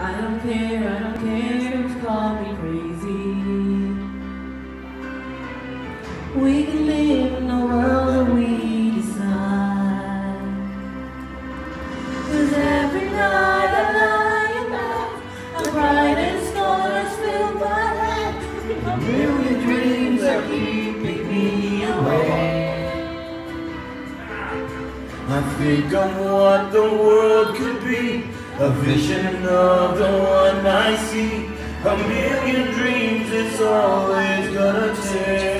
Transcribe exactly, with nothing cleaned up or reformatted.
I don't care, I don't care if you call me crazy. We can live in the world that we decide. 'Cause every night I lie in bed, the brightest colors fill my head. A million dreams are keeping me awake. I think I'm what the world could be, a vision of the one I see. A million dreams it's always gonna take.